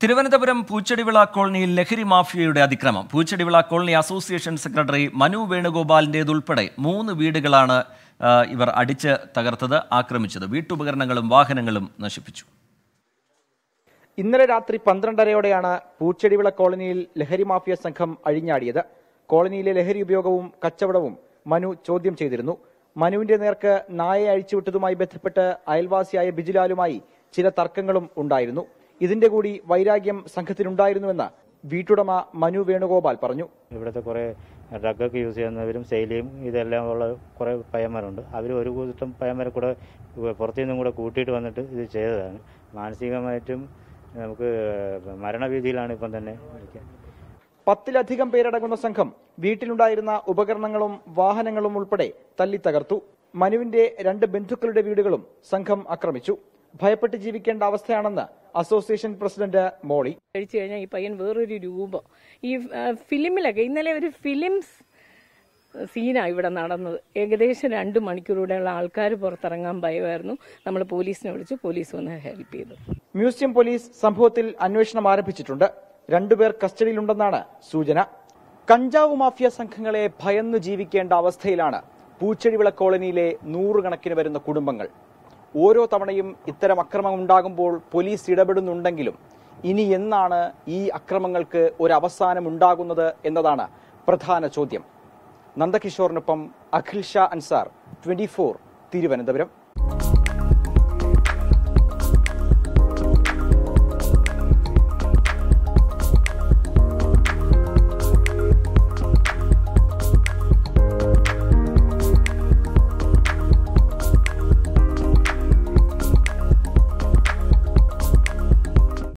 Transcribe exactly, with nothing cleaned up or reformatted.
തിരുവനന്തപുരം പൂച്ചെടിവിള കോളനിയിൽ ലഹരി മാഫിയയുടെ അതിക്രമം. Poochedivila colony association secretary Manu വേണുഗോപാലിൻ്റേതുൾപ്പെടെ മൂന്ന് വീടുകളാണ് ഇവർ അടിച്ച് തകർത്തത്, ആക്രമിച്ചത്. വീട്ടുപകരണങ്ങളും വാഹനങ്ങളും നശിപ്പിച്ചു. ഇന്നലെ രാത്രി പന്ത്രണ്ടരയോടെയാണ് പൂച്ചെടിവിള കോളനിയിൽ ലഹരി മാഫിയ സംഘം അഴിഞ്ഞാടിയത്. കോളനിയിലെ ലഹരി ഉപയോഗവും കച്ചവടവും മനു ചോദ്യം ചെയ്തിരുന്നു. മനുവിന്റെ നേർക്ക് നായയെ അഴിച്ചുവിട്ടതുമായി ബന്ധപ്പെട്ട് അയൽവാസിയായ ബിജുലാലുമായി ചില തർക്കങ്ങളും ഉണ്ടായിരുന്നു. ഇതിന്റെ കൂടി വൈരാഗ്യം സംഘത്തിനുണ്ടായിരുന്നുവെന്ന് വീട്ടുടമ മനു വേണുഗോപാൽ പറഞ്ഞു. ഇവിടുത്തെ കുറെ ഡ്രഗൊക്കെ യൂസ് ചെയ്യുന്നവരും സെയിലും ഇതെല്ലാം ഉള്ള കുറെ പയ്യന്മാരുണ്ട്. അവർ ഒരു കൂട്ടം പയ്യന്മാരെ കൂടെ പുറത്തു നിന്നും കൂടെ കൂട്ടിയിട്ട് വന്നിട്ട് ഇത് ചെയ്തതാണ്. മാനസികമായിട്ടും നമുക്ക് മരണഭീതിയിലാണ് ഇപ്പം തന്നെ. പത്തിലധികം പേരടങ്ങുന്ന സംഘം വീട്ടിലുണ്ടായിരുന്ന ഉപകരണങ്ങളും വാഹനങ്ങളും ഉൾപ്പെടെ തല്ലി തകർത്തു. മനുവിന്റെ രണ്ട് ബന്ധുക്കളുടെ വീടുകളും സംഘം ആക്രമിച്ചു. ഭയപ്പെട്ട് ജീവിക്കേണ്ട അവസ്ഥയാണെന്ന് അസോസിയേഷൻ പ്രസിഡന്റ് മോളി. കഴിച്ചു കഴിഞ്ഞാൽ ഈ പയ്യൻ വേറൊരു രൂപം. ഈ ഫിലിമിലൊക്കെ ഇന്നലെ ഒരു ഫിലിം സീനാണ് ഇവിടെ നടന്നത്. ഏകദേശം രണ്ട് മണിക്കൂറുകൂടെയുള്ള ആൾക്കാർ പുറത്തിറങ്ങാൻ ഭയമായിരുന്നു. നമ്മൾ പോലീസിനെ വിളിച്ചു, പോലീസ് വന്ന് ഹെൽപ്പ് ചെയ്തു. മ്യൂസിയം പോലീസ് സംഭവത്തിൽ അന്വേഷണം ആരംഭിച്ചിട്ടുണ്ട്. രണ്ടുപേർ കസ്റ്റഡിയിലുണ്ടെന്നാണ് സൂചന. കഞ്ചാവ് മാഫിയ സംഘങ്ങളെ ഭയന്നു ജീവിക്കേണ്ട അവസ്ഥയിലാണ് പൂച്ചെടിവിള കോളനിയിലെ നൂറുകണക്കിന് വരുന്ന കുടുംബങ്ങൾ. ഓരോ തവണയും ഇത്തരം അക്രമം ഉണ്ടാകുമ്പോൾ പോലീസ് ഇടപെടുന്നുണ്ടെങ്കിലും ഇനി എന്നാണ് ഈ അക്രമങ്ങൾക്ക് ഒരു അവസാനം ഉണ്ടാകുന്നത് എന്നതാണ് പ്രധാന ചോദ്യം. നന്ദകിഷോറിനൊപ്പം അഖിൽ ഷാ അൻസാർ, ട്വന്റി ഫോർ, തിരുവനന്തപുരം.